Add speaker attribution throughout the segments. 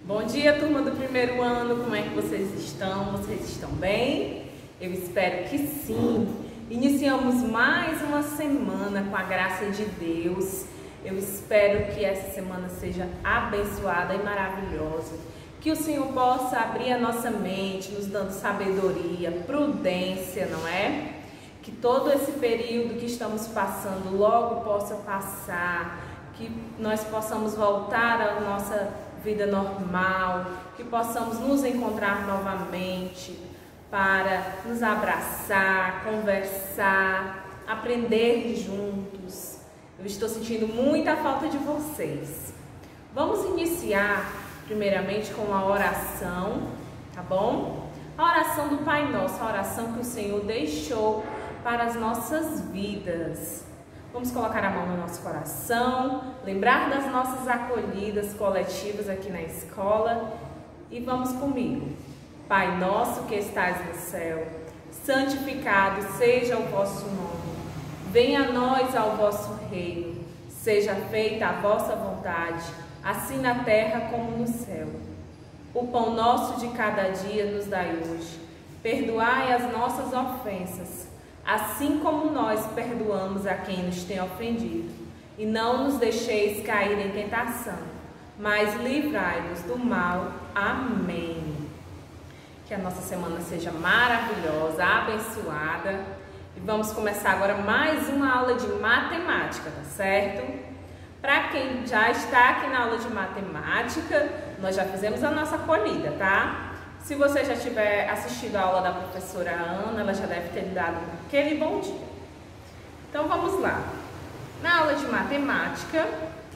Speaker 1: Bom dia, turma do primeiro ano, como é que vocês estão? Vocês estão bem? Eu espero que sim. Iniciamos mais uma semana com a graça de Deus. Eu espero que essa semana seja abençoada e maravilhosa. Que o Senhor possa abrir a nossa mente, nos dando sabedoria, prudência, não é? Que todo esse período que estamos passando logo possa passar, que nós possamos voltar à nossa vida normal, que possamos nos encontrar novamente para nos abraçar, conversar, aprender juntos. Eu estou sentindo muita falta de vocês. Vamos iniciar primeiramente com a oração, tá bom? A oração do Pai Nosso, a oração que o Senhor deixou para as nossas vidas. Vamos colocar a mão no nosso coração, lembrar das nossas acolhidas coletivas aqui na escola e vamos comigo. Pai nosso que estás no céu, santificado seja o vosso nome. Venha a nós ao vosso reino, seja feita a vossa vontade, assim na terra como no céu. O pão nosso de cada dia nos dai hoje. Perdoai as nossas ofensas, assim como nós perdoamos a quem nos tem ofendido. E não nos deixeis cair em tentação, mas livrai-nos do mal. Amém. Que a nossa semana seja maravilhosa, abençoada. E vamos começar agora mais uma aula de matemática, tá certo? Para quem já está aqui na aula de matemática, nós já fizemos a nossa acolhida, tá? Se você já tiver assistido a aula da professora Ana, ela já deve ter lhe dado aquele bom dia. Então vamos lá. Na aula de matemática,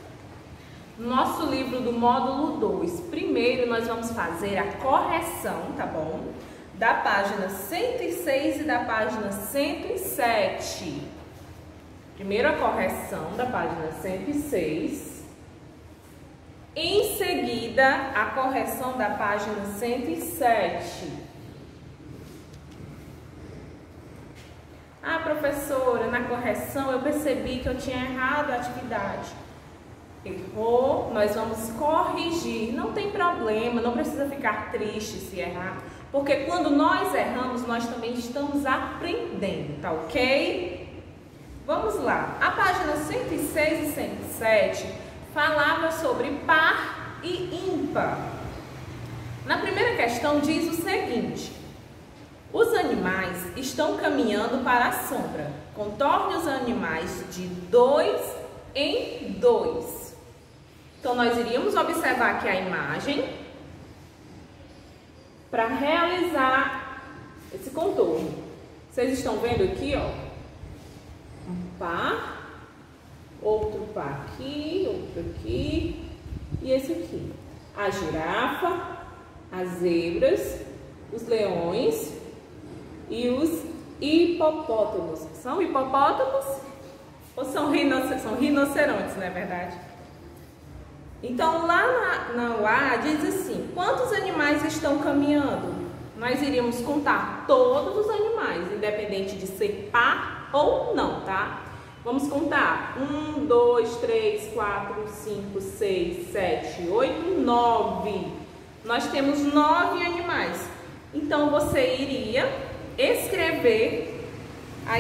Speaker 1: nosso livro do módulo 2, primeiro nós vamos fazer a correção, tá bom? Da página 106 e da página 107. Primeiro a correção da página 106. Em seguida, a correção da página 107. Ah, professora, na correção eu percebi que eu tinha errado a atividade. Errou, nós vamos corrigir. Não tem problema, não precisa ficar triste se errar. Porque quando nós erramos, nós também estamos aprendendo, tá ok? Vamos lá. A página 106 e 107... falava sobre par e ímpar. Na primeira questão diz o seguinte: os animais estão caminhando para a sombra. Contorne os animais de 2 em 2. Então nós iríamos observar aqui a imagem para realizar esse contorno. Vocês estão vendo aqui, ó, um par, outro par aqui, outro aqui e esse aqui. A girafa, as zebras, os leões e os hipopótamos. São hipopótamos ou são rinocerontes, não é verdade? Então lá na A diz assim: quantos animais estão caminhando? Nós iríamos contar todos os animais, independente de ser par ou não, tá? Vamos contar. 1, 2, 3, 4, 5, 6, 7, 8, 9. Nós temos 9 animais. Então, você iria escrever aí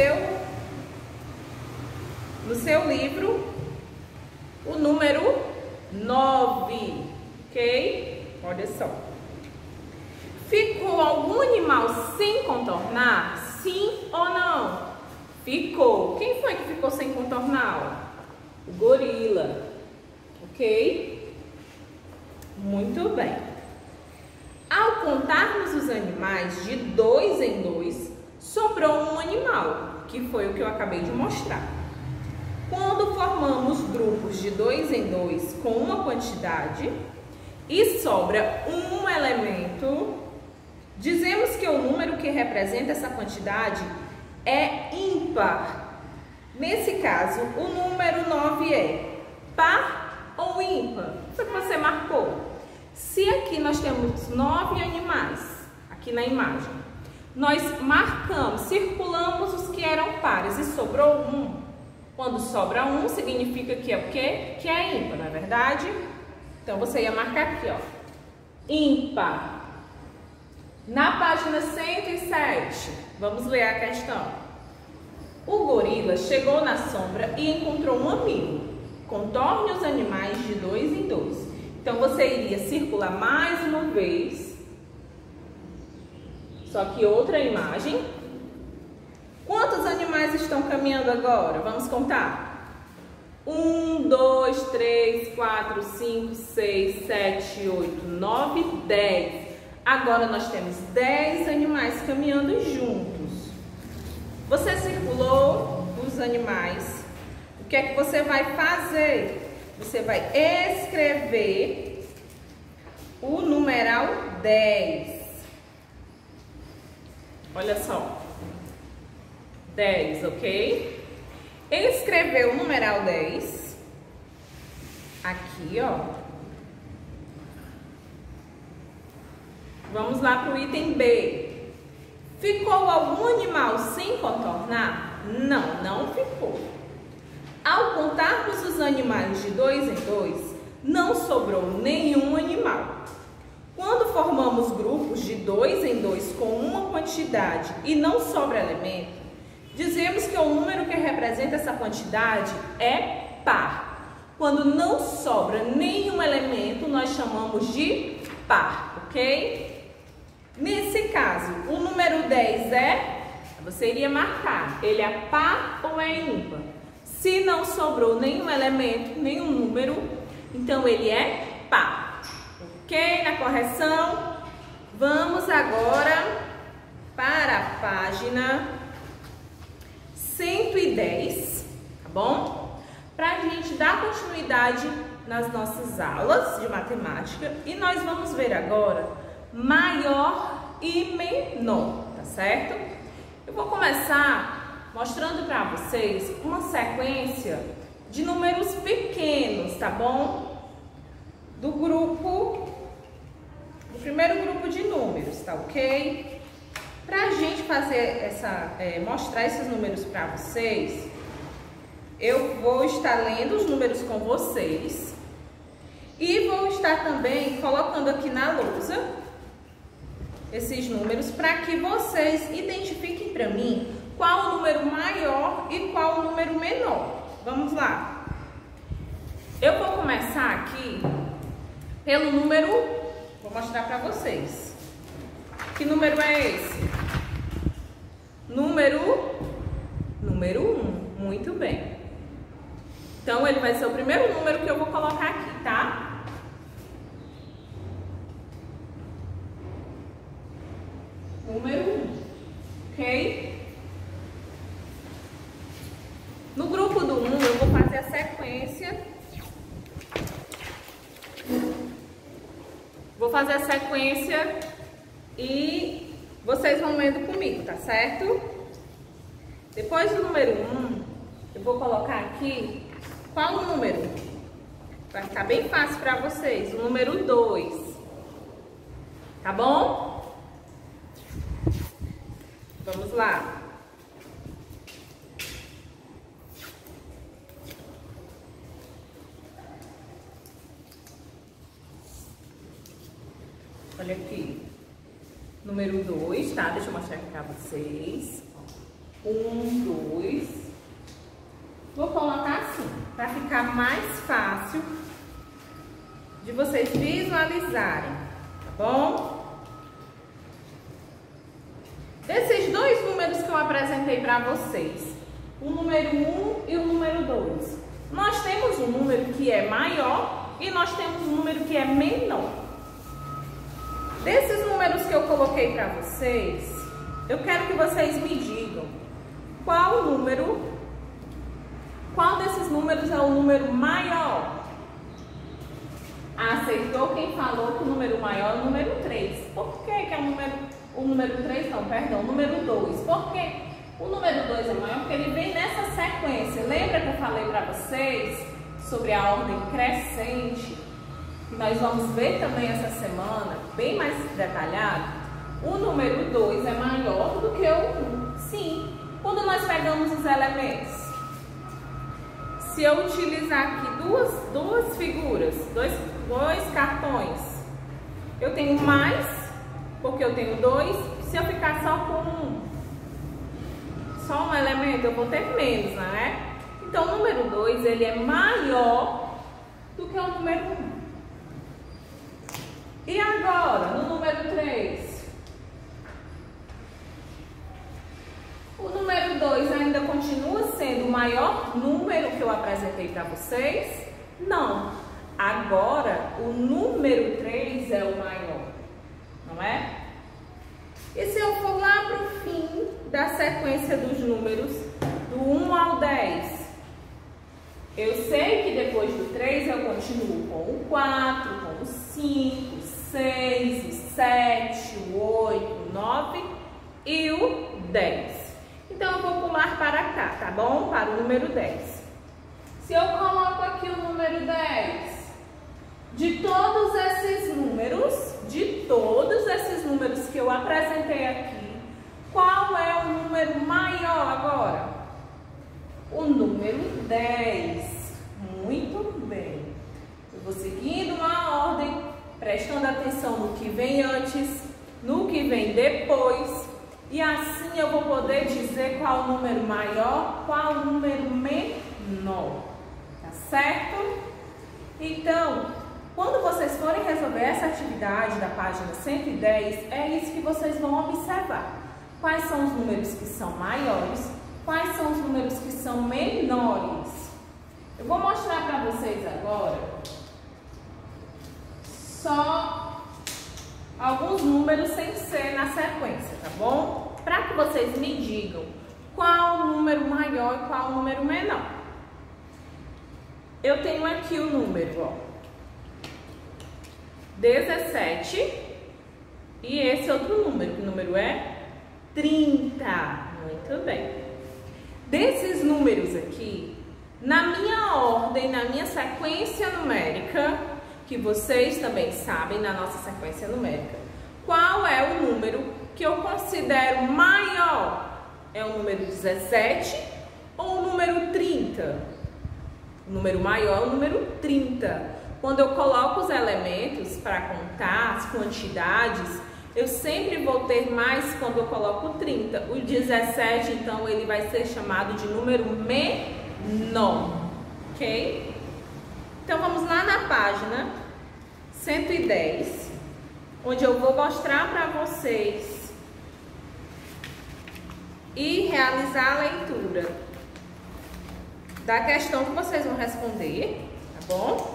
Speaker 1: no seu livro o número 9, ok? Olha só. Ficou algum animal sem contornar? Sim ou não? Ficou. Quem foi que ficou sem contornar? O gorila. Ok? Muito bem. Ao contarmos os animais de 2 em 2, sobrou um animal, que foi o que eu acabei de mostrar. Quando formamos grupos de 2 em 2 com uma quantidade e sobra um elemento, dizemos que o número que representa essa quantidade é ímpar. Nesse caso, o número 9 é par ou ímpar? Isso que você marcou. Se aqui nós temos 9 animais, aqui na imagem, nós marcamos, circulamos os que eram pares e sobrou um. Quando sobra um, significa que é o quê? Que é ímpar, não é verdade? Então, você ia marcar aqui, ó, ímpar. Na página 107, vamos ler a questão. O gorila chegou na sombra e encontrou um amigo. Contorne os animais de 2 em 2. Então, você iria circular mais uma vez. Só que outra imagem. Quantos animais estão caminhando agora? Vamos contar. 1, 2, 3, 4, 5, 6, 7, 8, 9, 10. Agora nós temos 10 animais caminhando juntos. Você circulou os animais. O que é que você vai fazer? Você vai escrever o numeral 10. Olha só. 10, ok? Escreveu o numeral 10. Aqui, ó. Vamos lá para o item B. Ficou algum animal sem contornar? Não, não ficou. Ao contarmos os animais de 2 em 2, não sobrou nenhum animal. Quando formamos grupos de 2 em 2 com uma quantidade e não sobra elemento, dizemos que o número que representa essa quantidade é par. Quando não sobra nenhum elemento, nós chamamos de par, ok? Nesse caso, o número 10 você iria marcar, ele é par ou é ímpar? Se não sobrou nenhum elemento, nenhum número, então ele é par. Ok? Na correção, vamos agora para a página 110, tá bom? Para a gente dar continuidade nas nossas aulas de matemática e nós vamos ver agora maior e menor, tá certo? Eu vou começar mostrando para vocês uma sequência de números pequenos, tá bom? Do primeiro grupo de números, tá ok? Pra gente fazer mostrar esses números para vocês, eu vou estar lendo os números com vocês e vou estar também colocando aqui na lousa esses números para que vocês identifiquem para mim qual o número maior e qual o número menor. Vamos lá. Eu vou começar aqui pelo número, vou mostrar para vocês. Que número é esse? Número 1. Muito bem. Então, ele vai ser o primeiro número que eu vou colocar aqui, tá? Número 1. Ok? No grupo do 1, eu vou fazer a sequência. Vou fazer a sequência e vocês vão lendo comigo, tá certo? Depois do número 1, eu vou colocar aqui qual o número? Vai ficar bem fácil para vocês. O número 2. Tá bom? Vamos lá. Olha aqui. Número 2, tá? Deixa eu mostrar aqui pra vocês. 1, 2. Vou colocar assim, para ficar mais fácil de vocês visualizarem, tá bom? Desses dois números que eu apresentei para vocês, o número 1 e o número 2, nós temos um número que é maior e nós temos um número que é menor. Desses números que eu coloquei para vocês, eu quero que vocês me digam qual desses números é o número maior. Acertou quem falou que o número maior é o número 3. Por que é o número 3? Não, perdão, o número 2. Por que o número 2 é maior? Porque ele vem nessa sequência. Lembra que eu falei para vocês sobre a ordem crescente? Nós vamos ver também essa semana, bem mais detalhado, o número 2 é maior do que o 1. Sim, quando nós pegamos os elementos. Se eu utilizar aqui duas figuras, dois cartões. Eu tenho mais, porque eu tenho dois. Se eu ficar só um elemento, eu vou ter menos, né? Então, o número 2, ele é maior do que o número 1. E agora, no número 3? O número 2 ainda continua sendo o maior número que eu apresentei para vocês? Não. Agora, o número 3 é o maior, não é? E se eu for lá para o fim da sequência dos números, do 1 ao 10, eu sei que depois do 3 eu continuo com o 4, com o 5, o 6, o 7, o 8, o 9 e o 10. Então, eu vou pular para cá, tá bom? Para o número 10. Se eu coloco aqui o número 10, de todos esses números que eu apresentei aqui, qual é o número maior agora? O número 10. Muito bem. Eu vou seguindo uma ordem, prestando atenção no que vem antes, no que vem depois, e assim eu vou poder dizer qual o número maior, qual o número menor. Tá certo? Então, quando vocês forem resolver essa atividade da página 110, é isso que vocês vão observar. Quais são os números que são maiores, quais são os números que são menores. Eu vou mostrar para vocês agora só alguns números sem ser na sequência, tá bom? Para que vocês me digam qual o número maior e qual o número menor. Eu tenho aqui o número, ó, 17 e esse outro número, que número é 30. Muito bem. Desses números aqui, na minha ordem, na minha sequência numérica, que vocês também sabem na nossa sequência numérica, qual é o número que eu considero maior? É o número 17 ou o número 30? O número maior é o número 30. Quando eu coloco os elementos para contar as quantidades, eu sempre vou ter mais quando eu coloco 30. O 17, então, ele vai ser chamado de número menor, ok? Então, vamos lá na página 110, onde eu vou mostrar para vocês e realizar a leitura da questão que vocês vão responder, tá bom?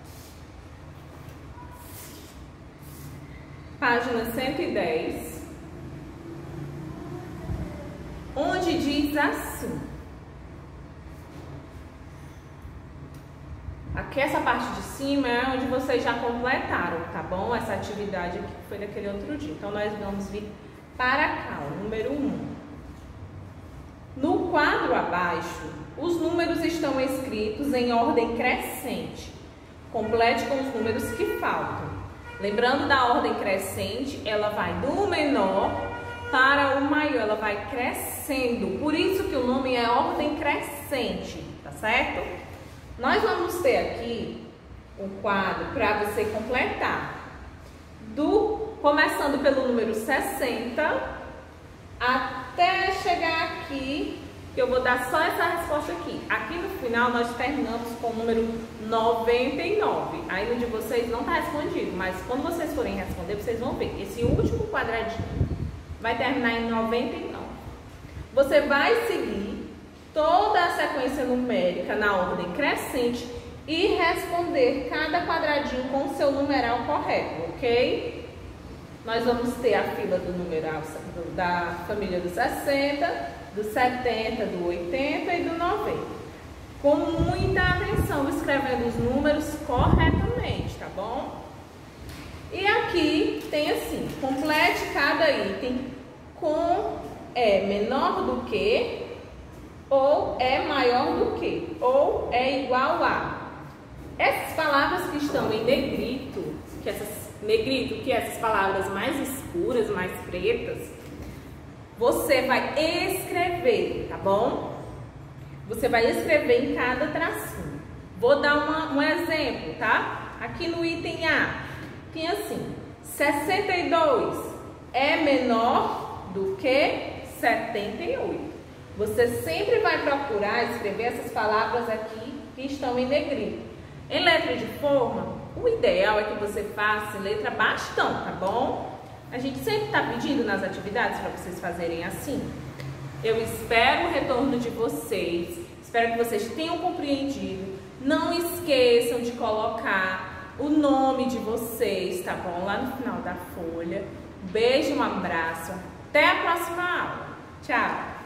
Speaker 1: Página 110, onde diz assim. Aqui essa parte de cima é onde vocês já completaram, tá bom? Essa atividade aqui foi daquele outro dia. Então, nós vamos vir para cá, o número 1. No quadro abaixo, os números estão escritos em ordem crescente. Complete com os números que faltam. Lembrando da ordem crescente, ela vai do menor para o maior, ela vai crescendo. Por isso que o nome é ordem crescente, tá certo? Nós vamos ter aqui um quadro para você completar. Começando pelo número 60 até chegar aqui, que eu vou dar só essa resposta aqui. Aqui no final nós terminamos com o número 99. Aí no de vocês não está respondido, mas quando vocês forem responder, vocês vão ver. Esse último quadradinho vai terminar em 99. Você vai seguir toda a sequência numérica na ordem crescente e responder cada quadradinho com o seu numeral correto, ok? Nós vamos ter a fila do numeral da família do 60, do 70, do 80 e do 90. Com muita atenção, escrevendo os números corretamente, tá bom? E aqui tem assim, complete cada item com é menor do que, ou é maior do que, ou é igual a. Essas palavras que estão em negrito, que essas palavras mais escuras, mais pretas, você vai escrever, tá bom? Você vai escrever em cada tracinho. Vou dar um exemplo, tá? Aqui no item A, tinha assim, 62 é menor do que 78. Você sempre vai procurar escrever essas palavras aqui que estão em negrito. Em letra de forma, o ideal é que você faça em letra bastão, tá bom? A gente sempre está pedindo nas atividades para vocês fazerem assim. Eu espero o retorno de vocês, espero que vocês tenham compreendido. Não esqueçam de colocar o nome de vocês, tá bom? Lá no final da folha. Um beijo, um abraço. Até a próxima aula. Tchau!